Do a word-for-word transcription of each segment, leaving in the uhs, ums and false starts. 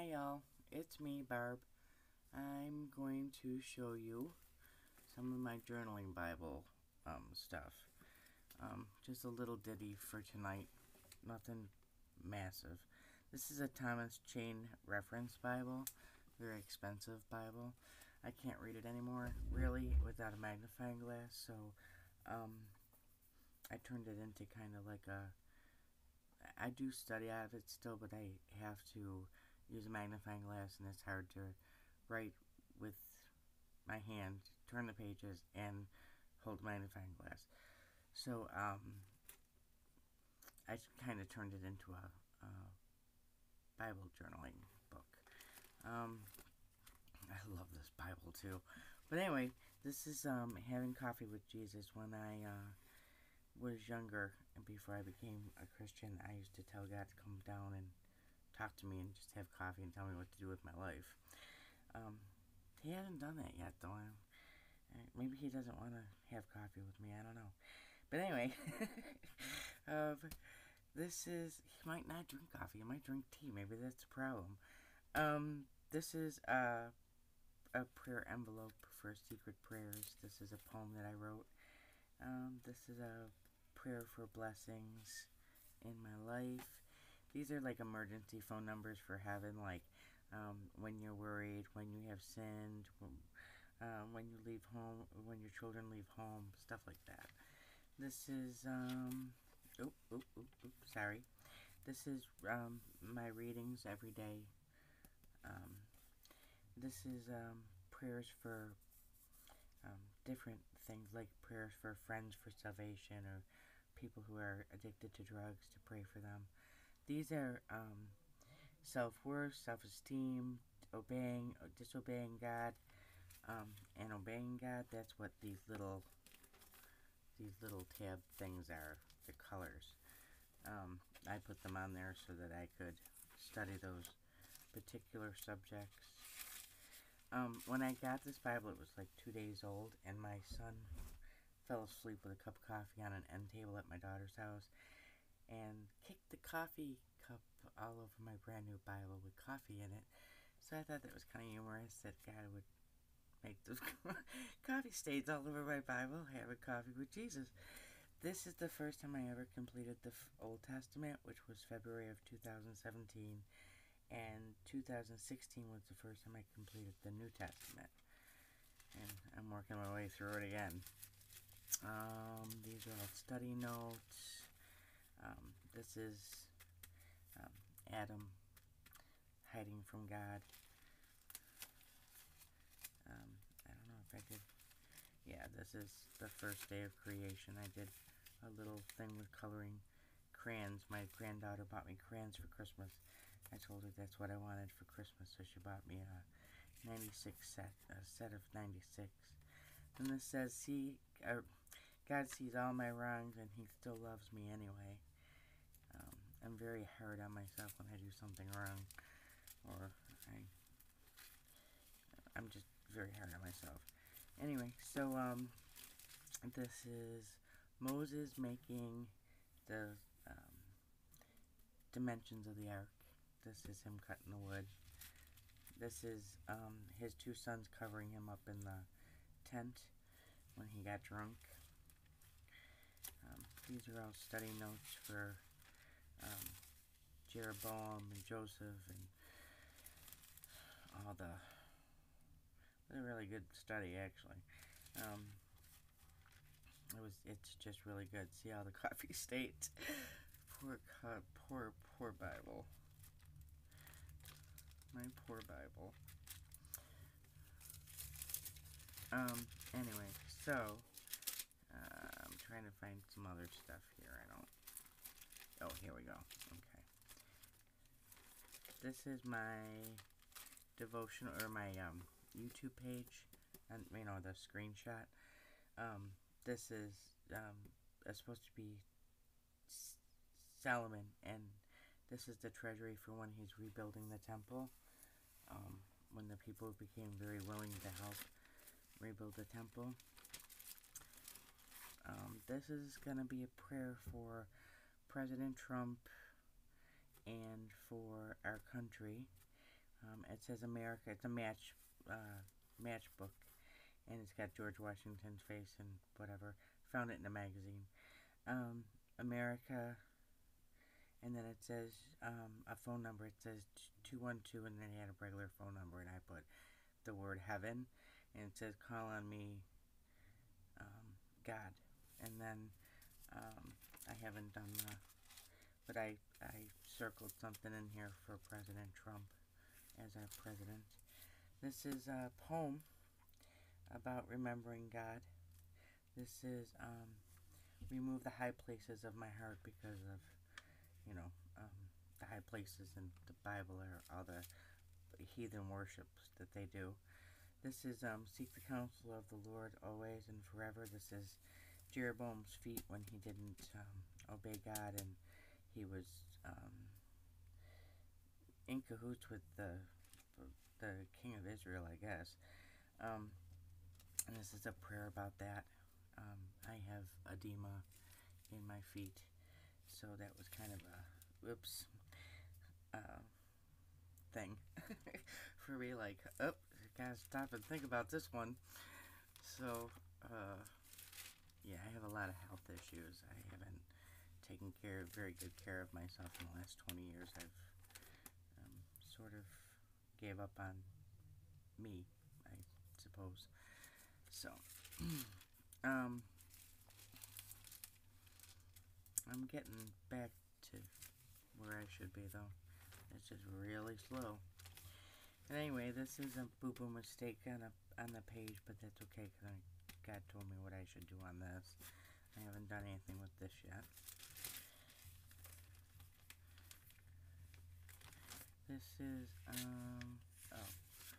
Hi y'all, it's me, Barb. I'm going to show you some of my journaling Bible um, stuff. Um, just a little ditty for tonight, nothing massive. This is a Thomas Chain Reference Bible, very expensive Bible. I can't read it anymore, really, without a magnifying glass, so um, I turned it into kind of like a I do study out of it still, but I have to use a magnifying glass, and it's hard to write with my hand, turn the pages, and hold the magnifying glass. So, um, I kind of turned it into a, a Bible journaling book. Um, I love this Bible too. But anyway, this is um, Having Coffee with Jesus. When I uh, was younger, and before I became a Christian, I used to tell God to come down and talk to me and just have coffee and tell me what to do with my life. Um, he hasn't done that yet, though. I, maybe he doesn't want to have coffee with me. I don't know. But anyway, uh, this is, he might not drink coffee. He might drink tea. Maybe that's the problem. Um, this is a, a prayer envelope for secret prayers. This is a poem that I wrote. Um, this is a prayer for blessings in my life. These are like emergency phone numbers for heaven, like um, when you're worried, when you have sinned, when, uh, when you leave home, when your children leave home, stuff like that. This is, um, oop, oop, oop, oop, sorry. This is um, my readings every day. Um, this is um, prayers for um, different things, like prayers for friends for salvation, or people who are addicted to drugs, to pray for them. These are um, self-worth, self-esteem, obeying, disobeying God, um, and obeying God. That's what these little, these little tab things are, the colors. Um, I put them on there so that I could study those particular subjects. Um, when I got this Bible, it was like two days old, and my son fell asleep with a cup of coffee on an end table at my daughter's house, and kicked the coffee cup all over my brand new Bible with coffee in it. So I thought that was kind of humorous that God would make those coffee stains all over my Bible. Have a coffee with Jesus. This is the first time I ever completed the Old Testament, which was February of two thousand seventeen, and two thousand sixteen was the first time I completed the New Testament. And I'm working my way through it again. Um, these are all study notes. Um, this is um, Adam hiding from God. Um, I don't know if I did. Yeah, this is the first day of creation. I did a little thing with coloring crayons. My granddaughter bought me crayons for Christmas. I told her that's what I wanted for Christmas, so she bought me a ninety-six set, a set of ninety-six. And this says, "See, uh, God sees all my wrongs, and He still loves me anyway." Um, I'm very hard on myself when I do something wrong, or I, I'm just very hard on myself. Anyway, so um, this is Moses making the um, dimensions of the ark. This is him cutting the wood. This is um, his two sons covering him up in the tent when he got drunk. Um, these are all study notes for um, Jeroboam and Joseph and all the... It was a really good study, actually. Um, it was. It's just really good. See all the coffee stains. Poor, poor, poor Bible. My poor Bible. Um, anyway, so, uh, I'm trying to find some other stuff here. I don't, oh, here we go. Okay. This is my devotion, or my, um, YouTube page, and, you know, the screenshot. Um, this is, um, it's supposed to be Solomon, and this is the treasury for when he's rebuilding the temple. Um, when the people became very willing to help rebuild the temple. Um, this is going to be a prayer for President Trump and for our country. Um, it says America. It's a match uh, matchbook, and it's got George Washington's face and whatever. Found it in a magazine. Um, America, and then it says um, a phone number. It says two one two, and then it had a regular phone number, and I put the word heaven, and it says call on me, um, God. And then um, I haven't done the, but I, I circled something in here for President Trump as our president. This is a poem about remembering God. This is um, remove the high places of my heart because of, you know, um, the high places in the Bible are all the heathen worships that they do. This is um, seek the counsel of the Lord always and forever. This is Jeroboam's feet when he didn't um, obey God, and he was um, in cahoots with the the king of Israel, I guess. Um, and this is a prayer about that. Um, I have edema in my feet, so that was kind of a whoops uh, thing for me. Like, oh, gotta stop and think about this one. So. Uh, Yeah, I have a lot of health issues. I haven't taken care, very good care of myself in the last twenty years. I've um, sort of gave up on me, I suppose. So, um, I'm getting back to where I should be, though. It's just really slow. And anyway, this is a boo-boo mistake on, a, on the page, but that's okay, because God told me what I should do on this. I haven't done anything with this yet. This is, um, oh.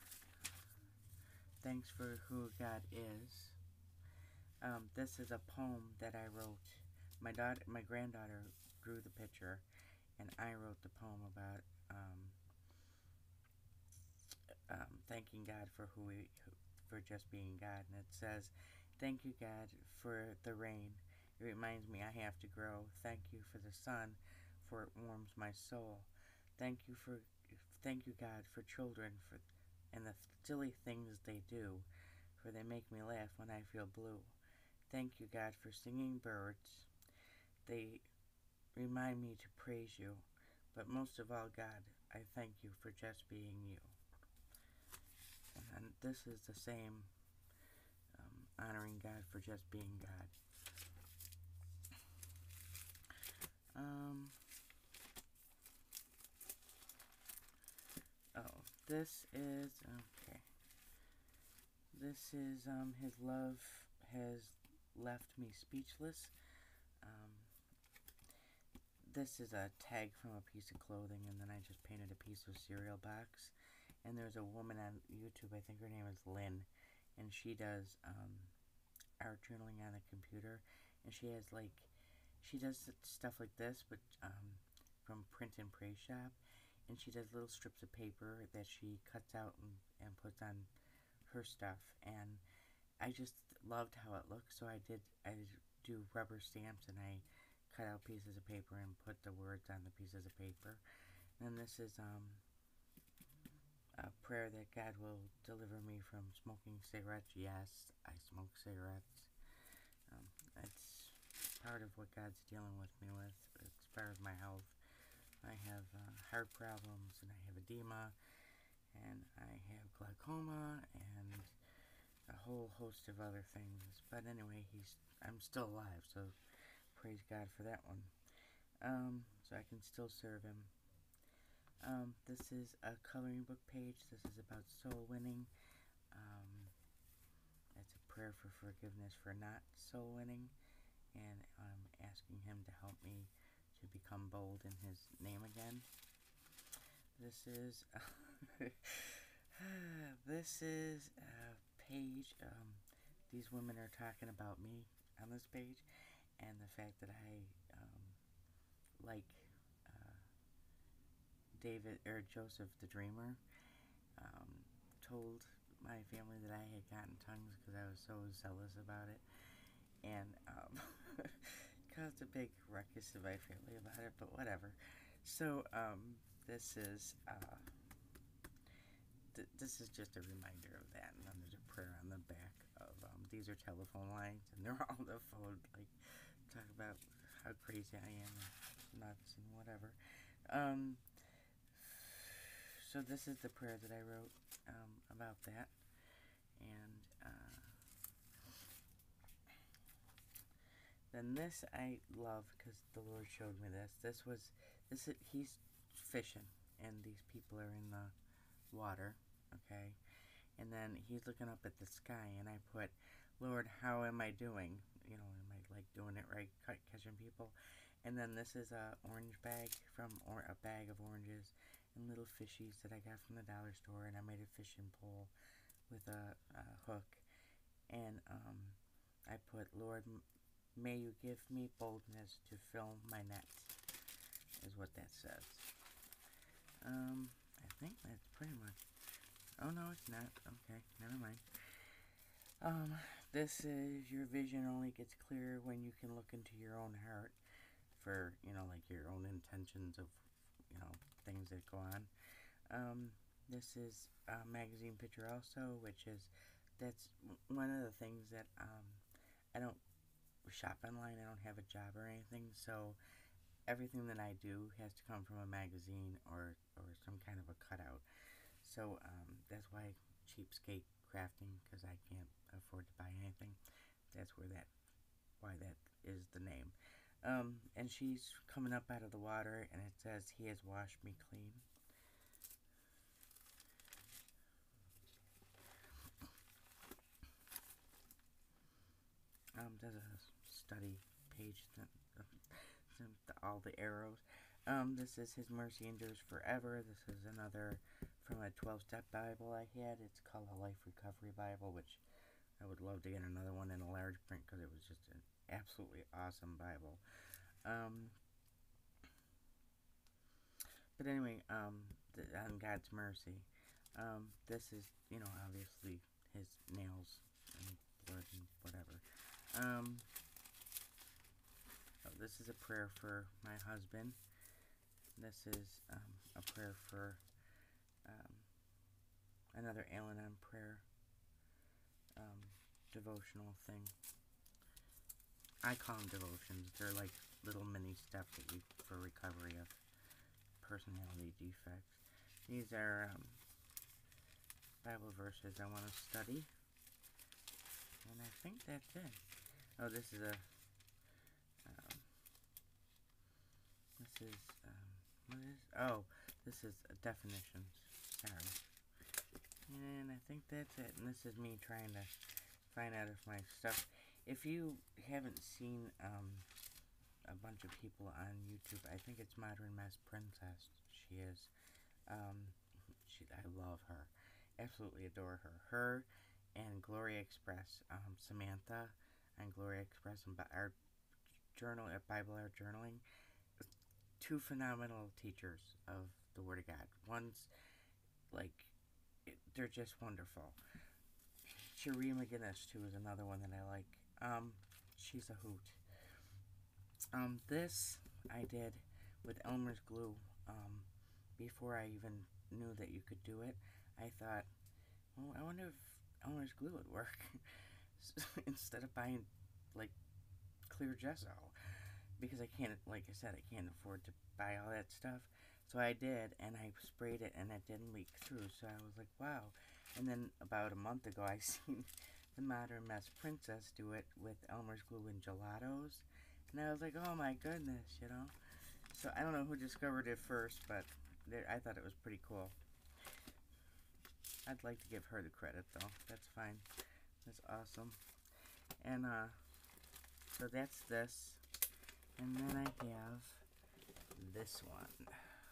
Thanks for who God is. Um, this is a poem that I wrote. My daughter, my granddaughter drew the picture, and I wrote the poem about, um, um, thanking God for who we, for just being God. And it says, thank you, God, for the rain. It reminds me I have to grow. Thank you for the sun, for it warms my soul. Thank you for, thank you, God, for children, for and the silly things they do, for they make me laugh when I feel blue. Thank you, God, for singing birds. They remind me to praise you. But most of all, God, I thank you for just being you. And this is the same, um, honoring God for just being God. Um, oh, this is, okay. This is, um, his love has left me speechless. Um, this is a tag from a piece of clothing, and then I just painted a piece of cereal box. And there's a woman on YouTube, I think her name is Lynn, and she does, um, art journaling on a computer, and she has, like, she does stuff like this, but um, from Print and Pray Shop, and she does little strips of paper that she cuts out and, and puts on her stuff, and I just loved how it looked, so I did, I do rubber stamps, and I cut out pieces of paper and put the words on the pieces of paper. And this is um, a prayer that God will deliver me from smoking cigarettes. Yes, I smoke cigarettes. Um, it's part of what God's dealing with me with as far as my health. I have uh, heart problems, and I have edema, and I have glaucoma, and a whole host of other things. But anyway, he's I'm still alive, so praise God for that one. Um, so I can still serve him. Um, this is a coloring book page. This is about soul winning. Um, it's a prayer for forgiveness for not soul winning, and I'm asking him to help me to become bold in his name again. This is this is a page. Um, these women are talking about me on this page, and the fact that I um, like uh, David or Joseph the Dreamer. Um, told my family that I had gotten tongues because I was so zealous about it, and um, caused a big ruckus in my family about it, but whatever. So um, this is uh, th this is just a reminder of that. And then there's a prayer on the back of, um, these are telephone lines, and they're all the phone, like, talk about how crazy I am, and nuts, and whatever. Um, so this is the prayer that I wrote, um, about that. And, uh, then this I love, because the Lord showed me this. This was, this is, he's fishing, and these people are in the water, okay? And then he's looking up at the sky, and I put, Lord, how am I doing? You know, am I, like, doing it right, catching people? And then this is a orange bag from, or a bag of oranges and little fishies that I got from the dollar store, and I made a fishing pole with a, a hook. And, um, I put, Lord, may you give me boldness to fill my net, is what that says. Um, I think that's pretty much. Oh, no, it's not. Okay, never mind. Um, this is, your vision only gets clearer when you can look into your own heart for, you know, like your own intentions of, you know, things that go on. Um, this is a magazine picture also, which is, that's one of the things that, um, I don't shop online. I don't have a job or anything, so everything that I do has to come from a magazine or, or some kind of a cutout. So, um, that's why cheapskate crafting, because I can't afford to buy anything. That's where that, why that is the name. Um, and she's coming up out of the water, and it says, He has washed me clean. Um, there's a study page, that, uh, all the arrows. Um, this is His mercy endures forever. This is another from a twelve-step Bible I had. It's called a Life Recovery Bible, which I would love to get another one in a large print, because it was just an absolutely awesome Bible. Um, but anyway, um, th on God's mercy. Um, this is, you know, obviously His nails and blood and whatever. Um, oh, this is a prayer for my husband. This is um, a prayer for um, another Al-Anon prayer um, devotional thing. I call them devotions. They're like little mini steps that you for recovery of personality defects. These are um, Bible verses I want to study, and I think that's it. Oh, this is a um, this is um, what is? Oh, this is a definitions. Sorry. And I think that's it. And this is me trying to find out if my stuff. If you haven't seen um, a bunch of people on YouTube, I think it's Modern Mess Princess. She is. Um, she, I love her. Absolutely adore her. Her and Gloria Express. Um, Samantha and Gloria Express and our journal at Bible Art Journaling. Two phenomenal teachers of the Word of God. One's like, it, they're just wonderful. Cherie McGinnis, too, is another one that I like. Um, she's a hoot. Um, this I did with Elmer's glue. Um, before I even knew that you could do it, I thought, well, I wonder if Elmer's glue would work. Instead of buying, like, clear gesso. Because I can't, like I said, I can't afford to buy all that stuff. So I did, and I sprayed it, and it didn't leak through. So I was like, wow. And then about a month ago, I seen the Modern Mess Princess do it with Elmer's glue and gelatos. And I was like, oh my goodness, you know. So I don't know who discovered it first, but I thought it was pretty cool. I'd like to give her the credit, though. That's fine. That's awesome. And, uh, so that's this. And then I have this one.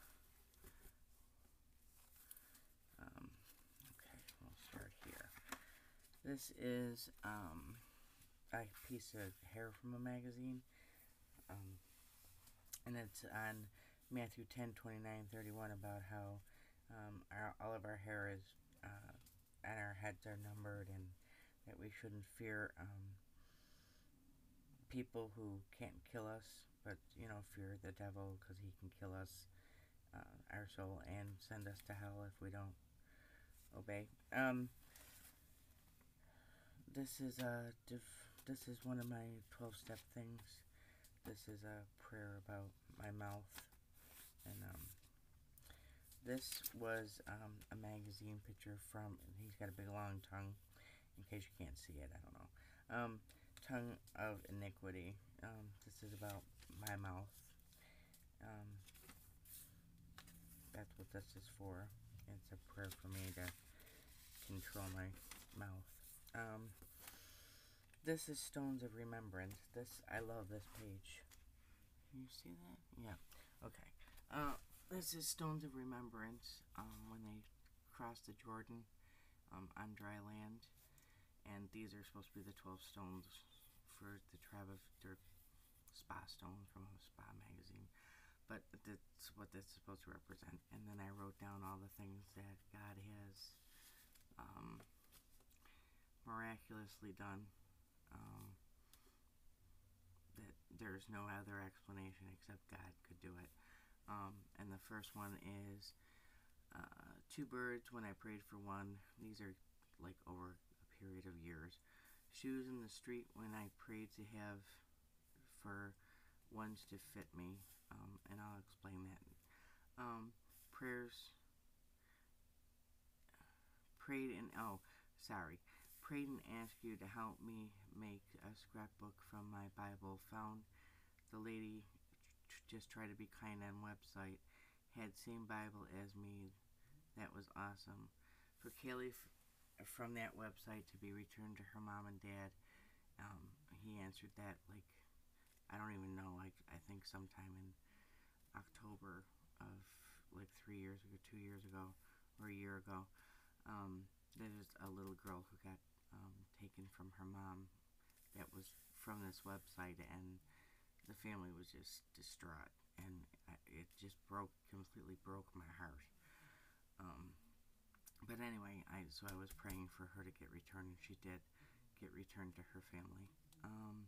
Um, okay, we'll start here. This is um, a piece of hair from a magazine. Um, and it's on Matthew ten, twenty-nine, thirty-one about how um, our, all of our hair is, uh, and our heads are numbered, and that we shouldn't fear um, people who can't kill us, but, you know, fear the devil because he can kill us, uh, our soul, and send us to hell if we don't obey. Um, this is a this is one of my twelve-step things. This is a prayer about my mouth, and um, this was um, a magazine picture from. He's got a big long tongue. In case you can't see it, I don't know. Um, tongue of iniquity. Um, this is about my mouth. Um, that's what this is for. It's a prayer for me to control my mouth. Um, this is Stones of Remembrance. This, I love this page. Can you see that? Yeah. Okay. Uh, this is Stones of Remembrance, um, when they crossed the Jordan, um, on dry land. And these are supposed to be the twelve stones for the tribe of, their spa stone from a spa magazine. But that's what that's supposed to represent. And then I wrote down all the things that God has um, miraculously done. Um, that there's no other explanation except God could do it. Um, and the first one is uh, two birds when I prayed for one. These are like over a period of years. Shoes in the street when I prayed to have for ones to fit me. Um, and I'll explain that. Um, prayers prayed and oh sorry prayed and asked you to help me make a scrapbook from my Bible. Found the lady just try to be kind on website had same Bible as me. That was awesome. For Kaylee f- from that website to be returned to her mom and dad, um, he answered that like I don't even know, like I think sometime in October of like three years ago, two years ago, or a year ago. Um, there's a little girl who got um, taken from her mom that was from this website, and the family was just distraught, and it just broke, completely broke my heart. Um, but anyway, I so I was praying for her to get returned, and she did get returned to her family. Um,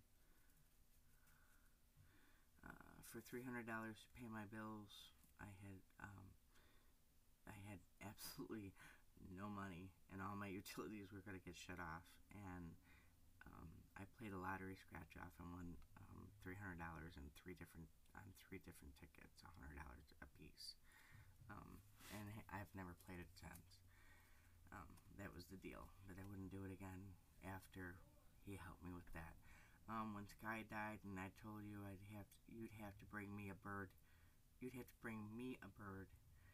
uh, for three hundred dollars to pay my bills, I had um, I had absolutely no money, and all my utilities were going to get shut off. And um, I played a lottery scratch off and won um, three hundred dollars in three different on three different tickets, a hundred dollars a piece. Um, and I've never played it since. Um, that was the deal, that I wouldn't do it again after he helped me with that. Um, when Sky died, and I told you I'd have to, you'd have to bring me a bird. You'd have to bring me a bird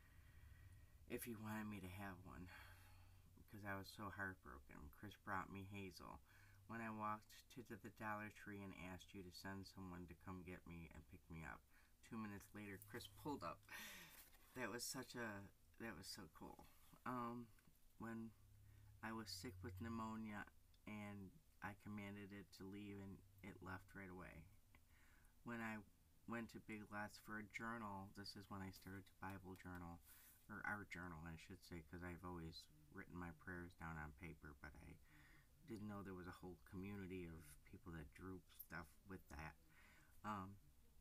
if you wanted me to have one, because I was so heartbroken. Chris brought me Hazel. When I walked to the Dollar Tree and asked you to send someone to come get me and pick me up, two minutes later, Chris pulled up. That was such a, that was so cool. Um, when I was sick with pneumonia and I commanded it to leave and it left right away. When I went to Big Lots for a journal, this is when I started to Bible journal, or our journal I should say, because I've always written my prayers down on paper, but I didn't know there was a whole community of people that drew stuff with that. Um,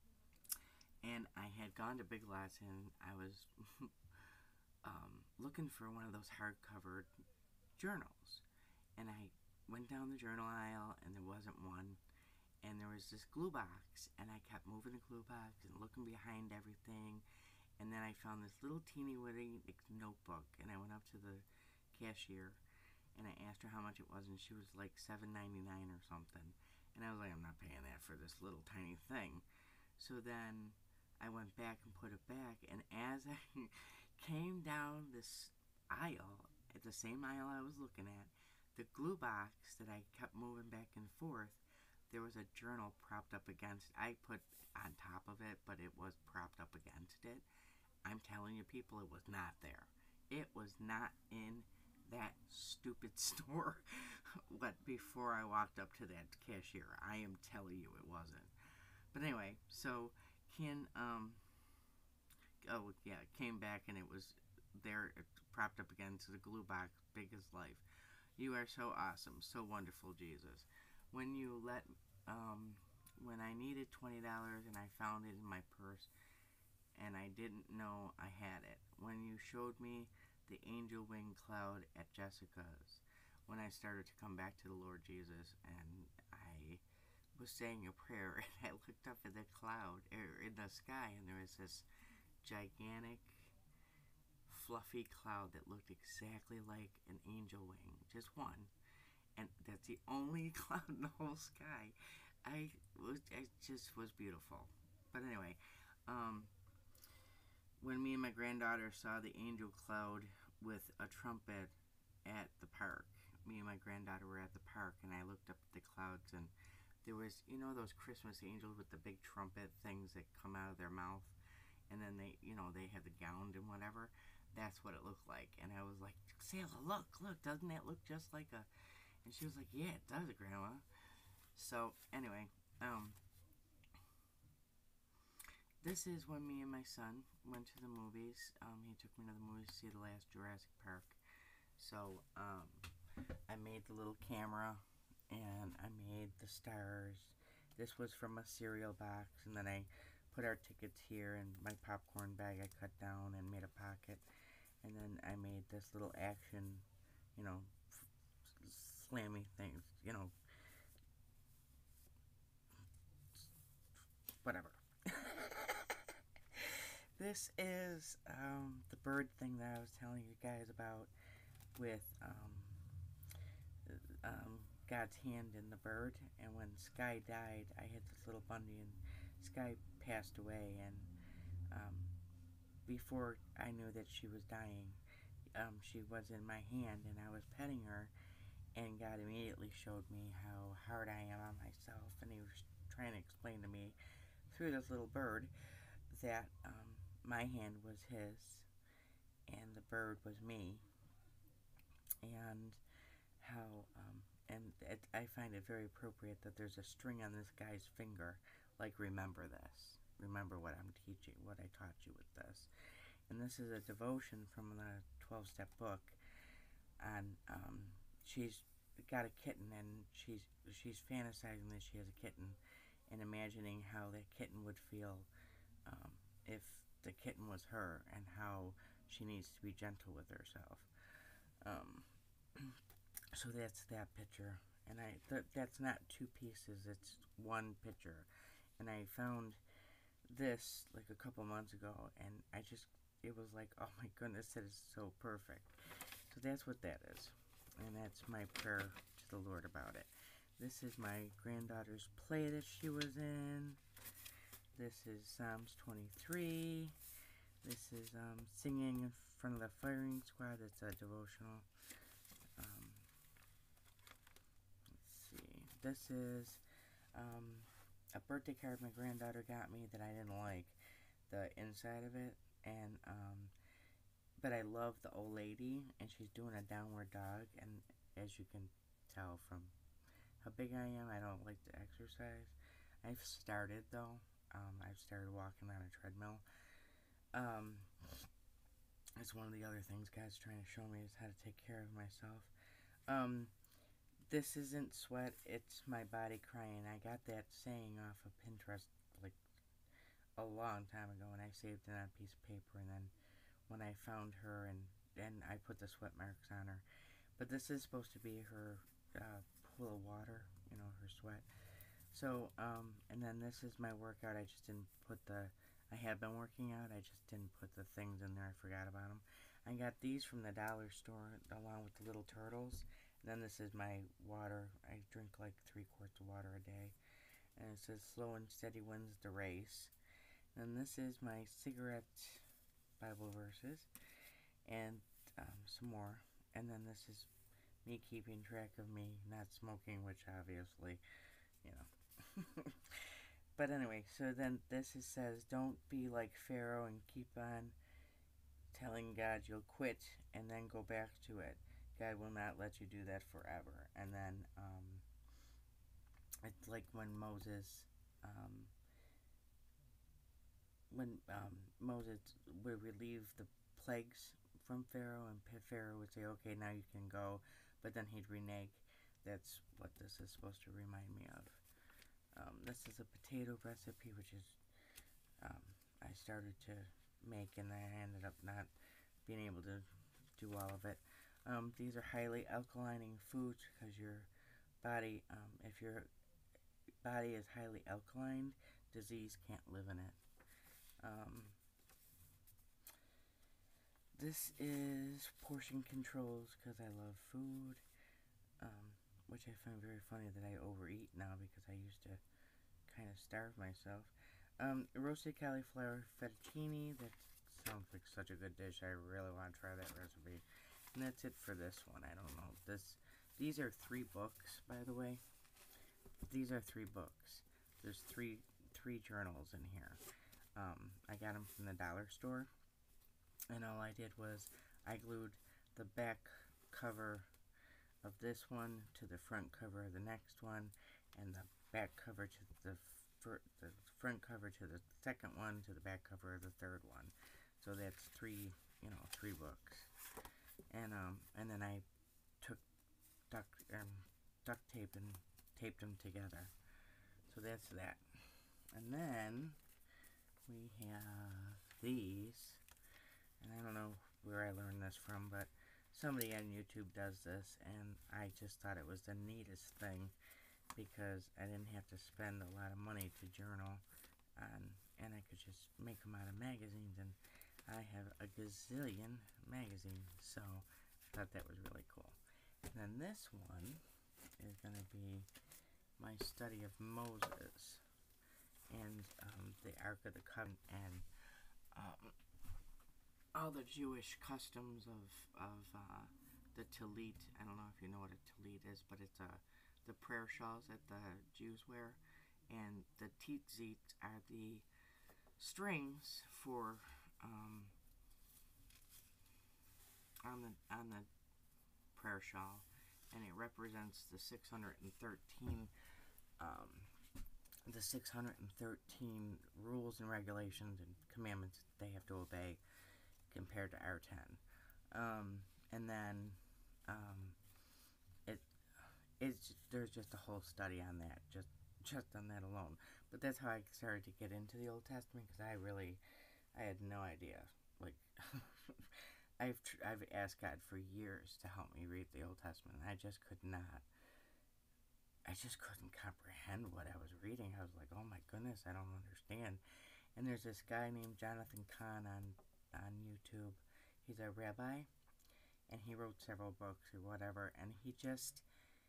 and I had gone to Big Lots and I was um, looking for one of those hardcover journals, and I went down the journal aisle and there wasn't one, and there was this glue box, and I kept moving the glue box and looking behind everything, and then I found this little teeny weeny notebook, and I went up to the cashier and I asked her how much it was, and she was like seven ninety-nine or something, and I was like, I'm not paying that for this little tiny thing. So then I went back and put it back, and as I came down this aisle, at the same aisle I was looking at, the glue box that I kept moving back and forth, there was a journal propped up against. I put on top of it, but it was propped up against it. I'm telling you, people, it was not there. It was not in that stupid store. What, before I walked up to that cashier, I am telling you, it wasn't. But anyway, so Ken, um, oh yeah, came back and it was there, propped up against the glue box, big as life. You are so awesome, so wonderful, Jesus. When you let, um, when I needed twenty dollars and I found it in my purse and I didn't know I had it. When you showed me the angel wing cloud at Jessica's when I started to come back to the Lord Jesus, and I was saying a prayer, and I looked up at the cloud, er, in the sky, and there was this gigantic, fluffy cloud that looked exactly like an angel wing, just one, and that's the only cloud in the whole sky. I was, it just was beautiful. But anyway, um, when me and my granddaughter saw the angel cloud with a trumpet at the park, me and my granddaughter were at the park, and I looked up at the clouds, and there was, you know, those Christmas angels with the big trumpet things that come out of their mouth, and then they, you know, they have the gown and whatever. That's what it looked like. And I was like, Selah, look, look, doesn't that look just like a... And she was like, yeah, it does, Grandma. So, anyway, um, this is when me and my son went to the movies. Um, he took me to the movies to see the last Jurassic Park. So, um, I made the little camera, and I made the stars. This was from a cereal box, and then I put our tickets here, and my popcorn bag I cut down and made a pocket, and then I made this little action, you know, slammy things, you know, whatever. This is um, the bird thing that I was telling you guys about with um, um, God's hand in the bird. And when Sky died, I had this little Bundy, and Sky passed away. And um, before I knew that she was dying, um, she was in my hand, and I was petting her. And God immediately showed me how hard I am on myself. And He was trying to explain to me through this little bird that um, my hand was His and the bird was me, and how um, and it, I find it very appropriate that there's a string on this guy's finger, like, remember this, remember what I'm teaching, what I taught you with this. And this is a devotion from the twelve-step book, and um, she's got a kitten, and she's she's fantasizing that she has a kitten and imagining how that kitten would feel um, if the kitten was her, and how she needs to be gentle with herself. Um, so that's that picture, and I th that's not two pieces, it's one picture. And I found this like a couple months ago, and I just, it was like, oh my goodness, that is so perfect. So that's what that is, and that's my prayer to the Lord about it. This is my granddaughter's play that she was in. This is Psalms twenty-three. This is um, singing in front of the firing squad. That's a devotional. Um, let's see. This is um, a birthday card my granddaughter got me that I didn't like the inside of it, and um, but I love the old lady, and she's doing a downward dog. And as you can tell from how big I am, I don't like to exercise. I've started though. Um, I've started walking on a treadmill. Um, it's one of the other things God's trying to show me is how to take care of myself. Um, this isn't sweat, it's my body crying. I got that saying off of Pinterest like a long time ago, and I saved it on a piece of paper, and then when I found her, and then I put the sweat marks on her. But this is supposed to be her uh, pool of water, you know, her sweat. So, um, and then this is my workout. I just didn't put the, I have been working out, I just didn't put the things in there, I forgot about them. I got these from the dollar store, along with the little turtles. And then this is my water. I drink like three quarts of water a day. And it says, slow and steady wins the race. And this is my cigarette Bible verses, and um, some more. And then this is me keeping track of me not smoking, which obviously, you know. But anyway, so then this is, says, don't be like Pharaoh and keep on telling God you'll quit and then go back to it. God will not let you do that forever. And then um, it's like when Moses, um, when um, Moses would relieve the plagues from Pharaoh, and Pharaoh would say, okay, now you can go, but then he'd renege. That's what this is supposed to remind me of. Um, this is a potato recipe, which is, um, I started to make, and I ended up not being able to do all of it. Um, these are highly alkalining foods because your body, um, if your body is highly alkaline, disease can't live in it. Um, this is portion controls because I love food, um, which I find very funny that I overeat now because I used to kind of starve myself. Um, roasted cauliflower fettuccine, that sounds like such a good dish. I really want to try that recipe. And that's it for this one. I don't know. This, these are three books, by the way. These are three books. There's three three journals in here. Um, I got them from the dollar store. And all I did was I glued the back cover of this one to the front cover of the next one, and the back cover to the fir the front cover to the second one, to the back cover of the third one. So that's three, you know, three books. And um, and then I took duct um, duct tape and taped them together. So that's that. And then we have these. And I don't know where I learned this from, but somebody on YouTube does this, and I just thought it was the neatest thing because I didn't have to spend a lot of money to journal, on, and I could just make them out of magazines, and I have a gazillion magazines, so I thought that was really cool. And then this one is going to be my study of Moses and um, the Ark of the Covenant, and um, all the Jewish customs of, of uh, the Talit. I don't know if you know what a Talit is, but it's uh, the prayer shawls that the Jews wear. And the Tzitzit are the strings for um, on the on the prayer shawl, and it represents the six hundred thirteen um, the six hundred thirteen rules and regulations and commandments they have to obey compared to our ten. Um, and then um, it it's there's just a whole study on that, just just on that alone. But that's how I started to get into the Old Testament, because I really I had no idea. Like I've tr I've asked God for years to help me read the Old Testament, and I just could not. I just couldn't comprehend what I was reading. I was like, oh my goodness, I don't understand. And there's this guy named Jonathan Cahn on on YouTube. He's a rabbi, and he wrote several books or whatever, and he just,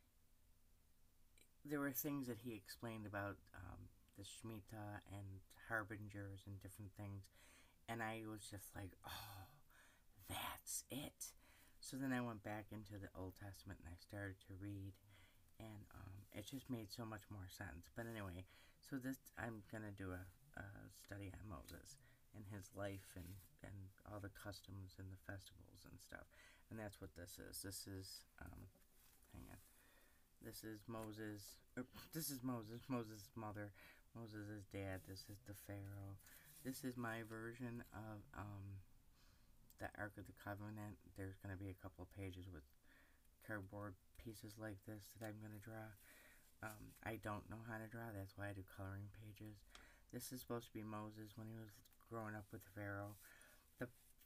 there were things that he explained about um, the Shemitah and harbingers and different things, and I was just like, oh, that's it. So then I went back into the Old Testament and I started to read, and um, it just made so much more sense. But anyway, so this, I'm gonna do a, a study on Moses and his life and, and all the customs and the festivals and stuff. And that's what this is. This is, um, hang on. This is Moses, er, this is Moses, Moses' mother, Moses' dad, this is the Pharaoh. This is my version of, um, the Ark of the Covenant. There's going to be a couple of pages with cardboard pieces like this that I'm going to draw. Um, I don't know how to draw, that's why I do coloring pages. This is supposed to be Moses when he was growing up with Pharaoh. The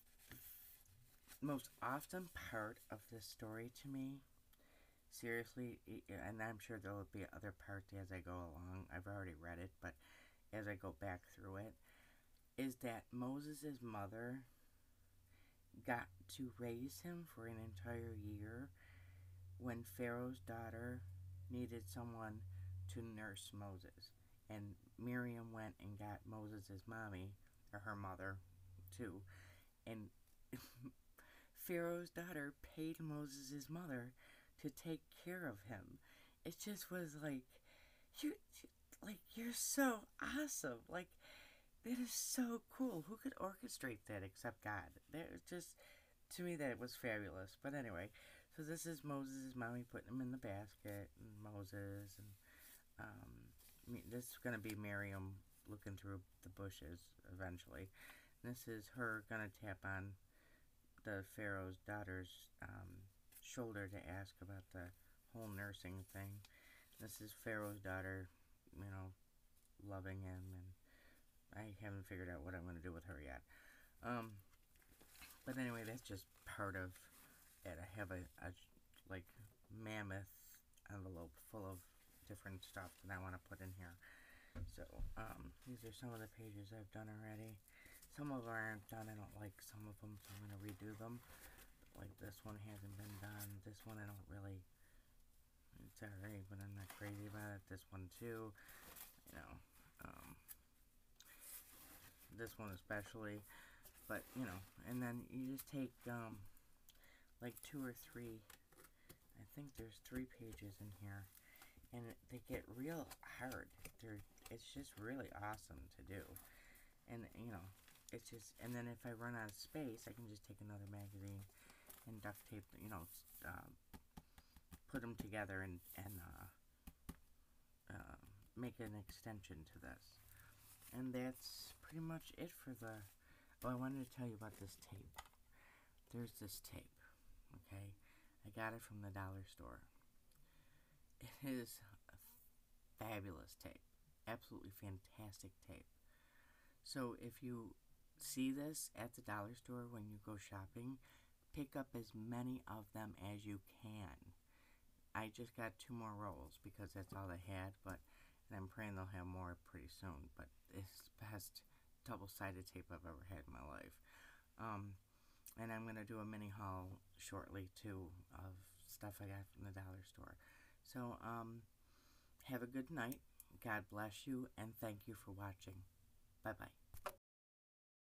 most often part of this story to me, seriously, and I'm sure there will be other parts as I go along, I've already read it, but as I go back through it, is that Moses' mother got to raise him for an entire year when Pharaoh's daughter needed someone to nurse Moses. And Miriam went and got Moses' mommy, or her mother, too. And Pharaoh's daughter paid Moses' mother to take care of him. It just was like, you, like, you're so awesome. Like, that is so cool. Who could orchestrate that except God? That was just, to me, that was fabulous. But anyway, so this is Moses' mommy putting him in the basket, and Moses, and um, this is going to be Miriam looking through the bushes eventually. And this is her going to tap on the Pharaoh's daughter's um, shoulder to ask about the whole nursing thing. This is Pharaoh's daughter, you know, loving him, and I haven't figured out what I'm going to do with her yet. Um, but anyway, that's just part of and I have a, a like mammoth envelope full of different stuff that I want to put in here. So um, these are some of the pages I've done already. Some of them aren't done. I don't like some of them, so I'm going to redo them. But, like this one hasn't been done. This one I don't really. It's alright, but I'm not crazy about it. This one too. You know. Um, this one especially. But you know, and then you just take um, like two or three. I think there's three pages in here, and they get real hard. They're it's just really awesome to do, and you know, it's just. And then if I run out of space, I can just take another magazine and duct tape. You know, uh, put them together and and uh, uh, make an extension to this. And that's pretty much it for the. Oh, I wanted to tell you about this tape. There's this tape. Okay, I got it from the dollar store. It is a fabulous tape. Absolutely fantastic tape. So if you see this at the dollar store when you go shopping, pick up as many of them as you can. I just got two more rolls because that's all they had, but and I'm praying they'll have more pretty soon. But it's the best double-sided tape I've ever had in my life. Um, and I'm going to do a mini haul shortly, too, of stuff I got from the dollar store. So, um, have a good night. God bless you, and thank you for watching. Bye-bye.